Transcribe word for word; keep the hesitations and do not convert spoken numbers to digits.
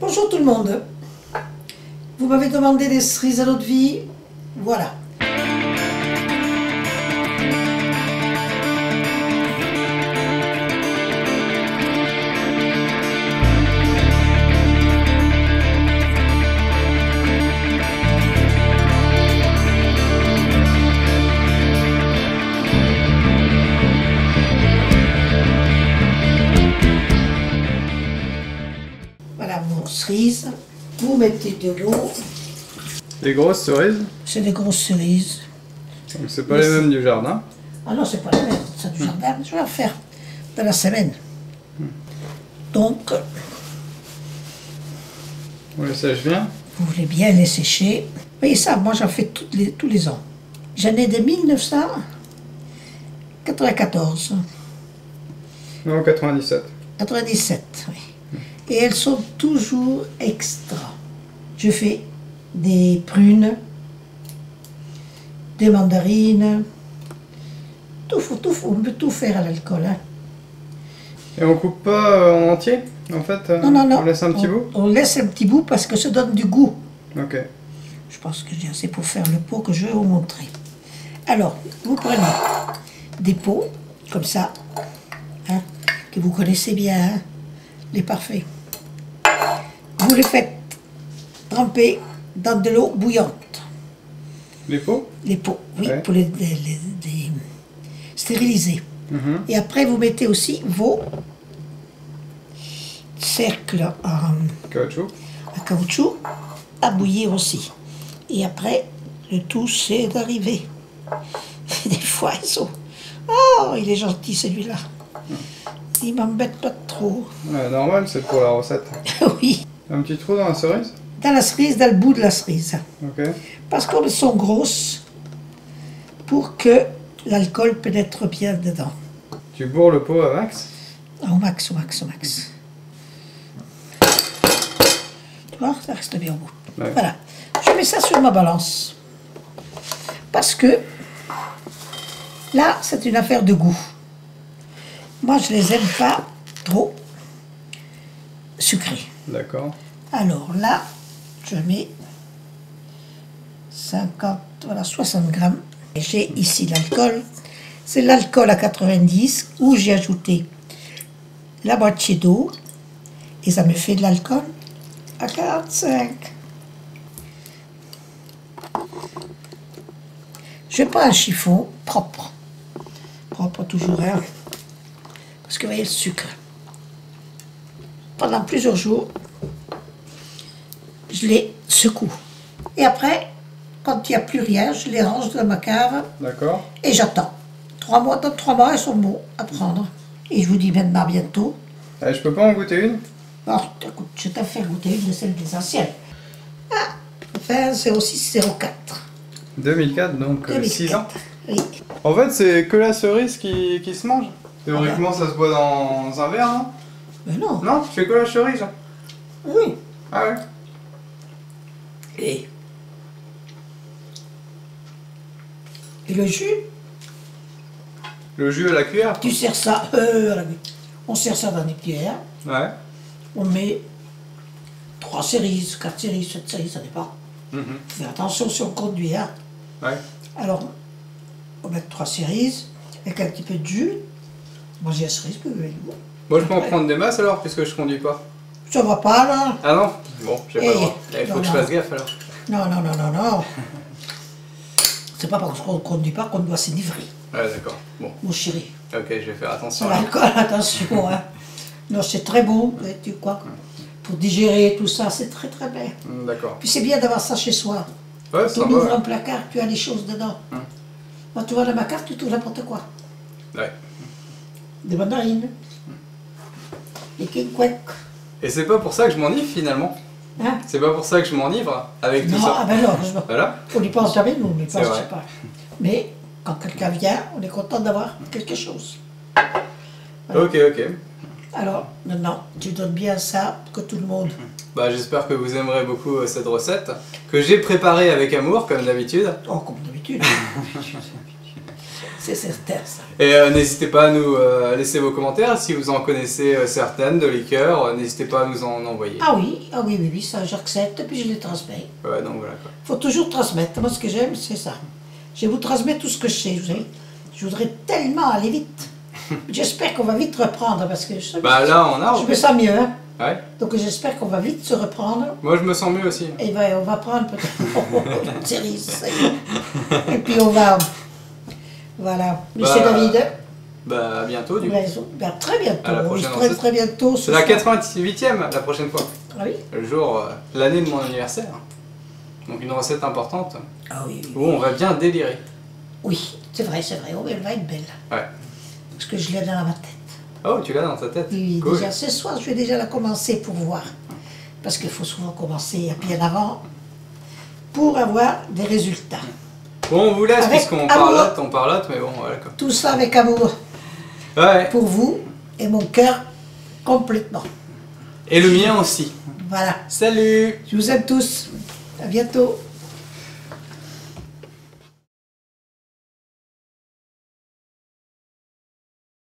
Bonjour tout le monde. Vous m'avez demandé des cerises à l'eau de vie. Voilà. Voilà vos cerises. Vous mettez de l'eau. Des grosses cerises? C'est des grosses cerises. Donc c'est pas les mêmes du jardin? Ah non, c'est pas les mêmes. Ça du jardin, je vais en faire dans la semaine. Donc, On les sèche bien? vous voulez bien les sécher. Vous voyez ça, moi j'en fais toutes les, tous les ans. J'en ai de mille neuf cent quatre-vingt-quatorze. Non, quatre-vingt-dix-sept. quatre-vingt-dix-sept, oui. Et elles sont toujours extra. Je fais des prunes, des mandarines, tout, faut, tout, faut, on peut tout faire à l'alcool. Hein. Et on coupe pas euh, en entier, en fait? euh, Non, non, non. On laisse un petit on, bout? On laisse un petit bout parce que ça donne du goût. Ok. Je pense que j'ai assez pour faire le pot que je vais vous montrer. Alors, vous prenez des pots, comme ça, hein, que vous connaissez bien, hein, les parfaits. Vous les faites tremper dans de l'eau bouillante. Les pots? Les pots, oui, Ouais. pour les, les- les- les stériliser. Mhm. Et après, vous mettez aussi vos cercles en, Caoutchouc? en caoutchouc à bouillir aussi. Et après, le tout, c'est d'arriver. Des fois, ils sont... Oh, il est gentil, celui-là. Il m'embête pas trop. Ouais, normal, c'est pour la recette. Oui. Un petit trou dans la cerise? Dans la cerise, dans le bout de la cerise. Ok. Parce qu'elles sont grosses pour que l'alcool pénètre bien dedans. Tu bourres le pot à max? Au max, au max, au max. Tu vois, ça reste bien au bout. Ouais. Voilà. Je mets ça sur ma balance. Parce que là, c'est une affaire de goût. Moi, je les aime pas trop sucrés. D'accord. Alors là, je mets cinquante, voilà, soixante grammes. Et j'ai ici l'alcool. C'est l'alcool à quatre-vingt-dix où j'ai ajouté la moitié d'eau. Et ça me fait de l'alcool à quarante-cinq. Je prends un chiffon propre. Propre toujours, hein. Parce que vous voyez le sucre. Pendant plusieurs jours, je les secoue. Et après, quand il n'y a plus rien, je les range dans ma cave D'accord. et j'attends. Trois mois, dans trois mois, ils sont bons à prendre. Et je vous dis maintenant à bientôt. Allez, je peux pas en goûter une? Alors, écoute, je t'ai fait goûter une de celles des anciennes. Ah, enfin, zéro six zéro quatre. deux mille quatre, donc euh, six ans. Oui. En fait, c'est que la cerise qui, qui se mange. Théoriquement, ça se boit dans un verre, non? Mais non. Non, tu fais que la cerise. hein. Oui. Ah ouais. Et, et le jus, Le jus à la cuillère? tu sers ça, euh, à la- on sert ça dans des cuillères. Ouais. On met trois cerises, quatre cerises, sept cerises, ça dépend. Mhm. Fais attention si on conduit, hein. Ouais. Alors, on met trois cerises avec un petit peu de jus. Moi j'ai la cerise, puis vous avez le goût. Moi, je peux en Après, prendre des masses alors, puisque je conduis pas. ça va pas là. Ah non? Bon, j'ai pas Eh, le droit. Il faut non, que je non. fasse gaffe alors. Non, non, non, non, non. C'est pas parce qu'on ne conduit pas qu'on doit s'enivrer, Ouais, d'accord. Bon, mon chéri. ok, je vais faire attention. Sur l'alcool, attention, hein. Non, c'est très bon, mais tu quoi. Pour digérer tout ça, c'est très très bien. Hmm, D'accord. Puis c'est bien d'avoir ça chez soi. Ouais, Tu ça ouvres va. un placard, tu as des choses dedans. Hum. Moi, tu vois, dans ma carte, tu trouves n'importe quoi. Ouais. Des mandarines, des kikwek. Et c'est pas pour ça que je m'enivre finalement. Hein? C'est pas pour ça que je m'enivre avec tout Non, ça. ah ben non, je- Voilà. on n'y pense jamais, nous, on n'y C'est pense vrai. pas. Mais quand quelqu'un vient, on est content d'avoir quelque chose. Ok, ok. Alors, maintenant, tu donnes bien ça que tout le monde. Bah, j'espère que vous aimerez beaucoup euh, cette recette que j'ai préparée avec amour, comme d'habitude. Oh, comme d'habitude. C'est certain, ça. Et euh, n'hésitez pas à nous euh, laisser vos commentaires. Si vous en connaissez euh, certaines de liqueurs, euh, n'hésitez pas à nous en envoyer. Ah oui, ah oui, oui, oui, ça j'accepte et puis je les transmets. Ouais, donc voilà quoi. Il faut toujours transmettre. Moi, ce que j'aime, c'est ça. Je vous transmets tout ce que je sais, vous savez. Je voudrais tellement aller vite. J'espère qu'on va vite reprendre parce que je, Bah là, on a. je me sens mieux. Hein. Ouais. Donc j'espère qu'on va vite se reprendre. Moi, je me sens mieux aussi. Et ben, on va prendre peut-être une série. Ça y est. Et puis on va. Voilà. Monsieur Bah, David. Bah à bientôt du coup. Ben, très bientôt. À la prochaine très, recette. très bientôt. C'est la quatre-vingt-huitième la prochaine fois. Ah oui. Le jour, euh, l'année de mon anniversaire. Donc une recette importante Ah oui, oui. où on va bien délirer. Oui, c'est vrai, c'est vrai. Oh, elle va être belle. Ouais. Parce que je l'ai dans ma tête. Oh, tu l'as dans ta tête. Oui, Cool. déjà ce soir, je vais déjà la commencer pour voir. Parce qu'il faut souvent commencer bien avant pour avoir des résultats. Bon, on vous laisse Avec puisqu'on amour. parlote, on parlote, mais bon, voilà quoi. Tout ça avec amour Ouais. pour vous et mon cœur complètement. Et le mien aussi. Voilà. Salut! Je vous aime tous. À bientôt.